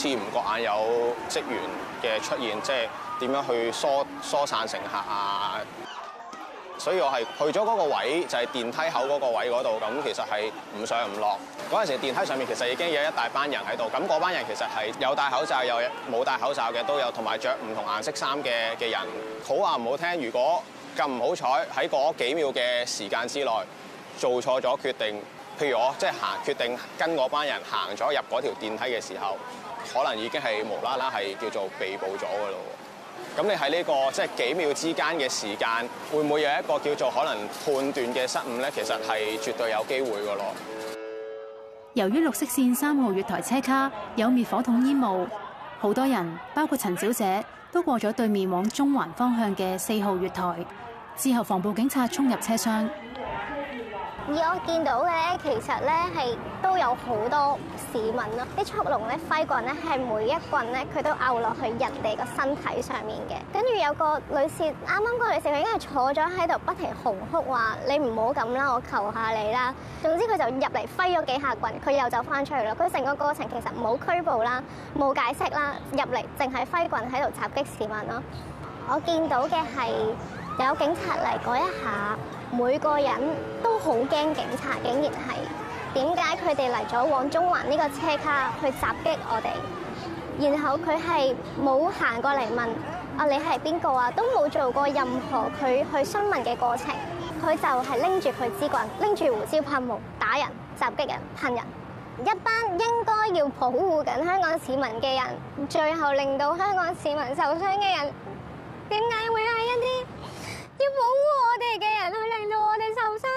似唔覺眼有職員嘅出現，即係點樣去疏散乘客啊。所以我係去咗嗰個位，就係電梯口嗰個位嗰度。咁其實係唔上唔落。嗰陣時電梯上面其實已經有一大班人喺度。咁嗰班人其實係有戴口罩，有冇戴口罩嘅都有，同埋着唔同顏色衫嘅人。好話唔好聽，如果咁唔好彩喺嗰幾秒嘅時間之內做錯咗決定，譬如我即係決定跟嗰班人行咗入嗰條電梯嘅時候，可能已經係無啦啦係叫做被捕咗㗎咯。咁你喺呢個即係幾秒之間嘅時間，會唔會有一個叫做可能判斷嘅失誤咧？其實係絕對有機會㗎咯。 由於綠色線3號月台車卡有滅火筒煙霧，好多人包括陳小姐都過咗對面往中環方向嘅4號月台，之後防暴警察衝入車廂。 而我見到嘅咧，其實咧係都有好多市民咯，啲速龍咧揮棍咧係每一棍咧佢都拗落去人哋個身體上面嘅。跟住有個女士，啱啱個女士佢已經係坐咗喺度不停洪哭話：你唔好咁啦，我求下你啦。總之佢就入嚟揮咗幾下棍，佢又走翻出去啦。佢成個過程其實冇拘捕啦，冇解釋啦，入嚟淨係揮棍喺度襲擊市民咯。我見到嘅係有警察嚟嗰一下。每個人都好驚警察，竟然係點解佢哋嚟咗往中環呢個車卡去襲擊我哋？然後佢係冇行過嚟問啊你係邊個啊，都冇做過任何佢去詢問嘅過程，佢就係拎住佢支棍，拎住胡椒噴霧打人、襲擊人、噴人。一班應該要保護緊香港市民嘅人，最後令到香港市民受傷嘅人，點解會係一啲要保護我哋嘅人去令到我哋受傷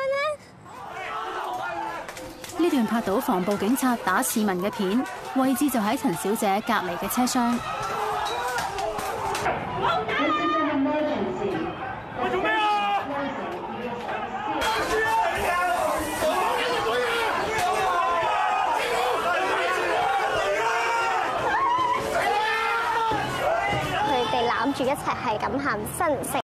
呢？ 呢段拍到防暴警察打市民嘅片，位置就喺陳小姐隔離嘅車廂。 喂，做咩啊？ 佢哋攬住一齊係咁喊，新